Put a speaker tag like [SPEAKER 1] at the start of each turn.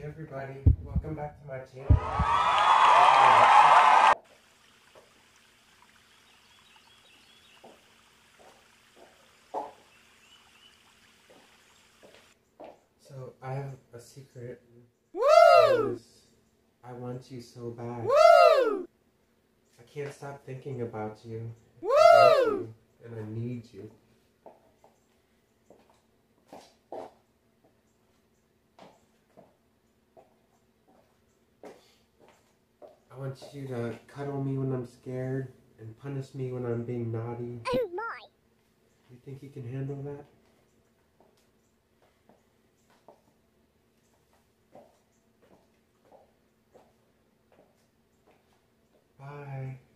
[SPEAKER 1] everybody, welcome back to my channel. So I have a secret. Woo! I want you so bad. Woo! I can't stop thinking about you. Woo! I want you and I need you. I want you to cuddle me when I'm scared and punish me when I'm being naughty.
[SPEAKER 2] Oh my!
[SPEAKER 1] You think you can handle that? Bye.